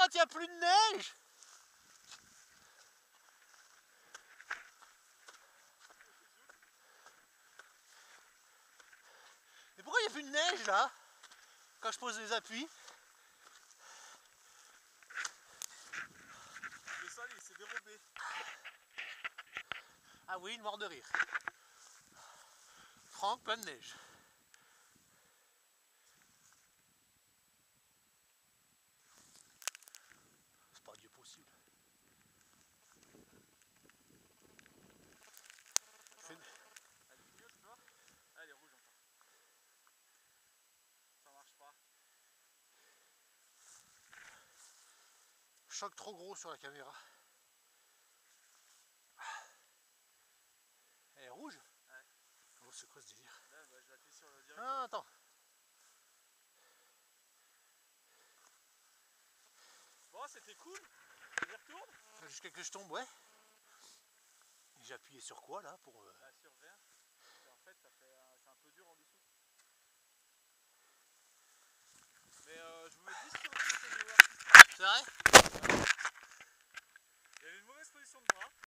quand il n'y a plus de neige. Mais pourquoi il n'y a plus de neige là? Quand je pose les appuis. Le sol il s'est dérobé. Ah oui, une mort de rire. Franck, plein de neige. C'est pas Dieu possible. Elle clignote, tu vois? Ah, elle est rouge encore. Ça marche pas. Choc trop gros sur la caméra. Elle est rouge? Ouais. Oh, c'est quoi ce délire? Là, bah, je vais appuyer sur le direct. Ah, attends. Bon, c'était cool. On y retourne? Jusqu'à que je tombe, ouais. J'ai appuyé sur quoi là pour... Bah, sur vert. Et en fait, c'est un peu dur en dessous. Mais je vous mets 10 sur 10 au niveau artistique. C'est vrai?